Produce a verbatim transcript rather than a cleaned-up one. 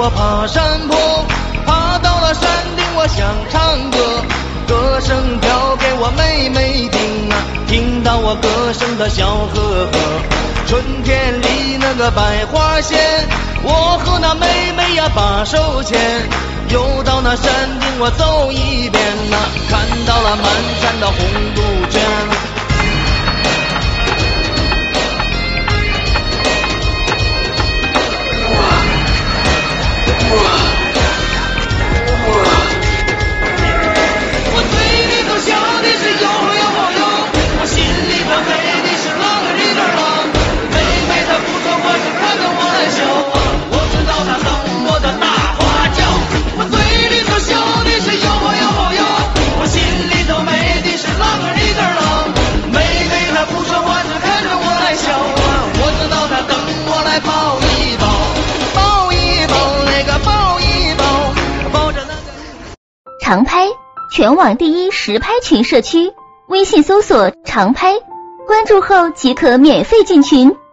我爬山坡，爬到了山顶我想唱歌，歌声飘给我妹妹听啊，听到我歌声的小呵呵。春天里那个百花鲜，我和那妹妹呀把手牵，又到那山顶我走一遍呐、啊，看到了满山的红杜鹃。我嘴里头笑的是呦呦呦，我心里头美的是啷个里个啷。妹妹她不说话，是看着我来笑啊，我知道她等我的大花轿。我嘴里头笑的是呦呦呦，我心里头美的是啷个里个啷。妹妹她不说话，是看着我来笑啊，我知道她等我来抱一抱，抱一抱那个抱一抱，抱着那个。 长拍，全网第一实拍群社区，微信搜索长拍，关注后即可免费进群。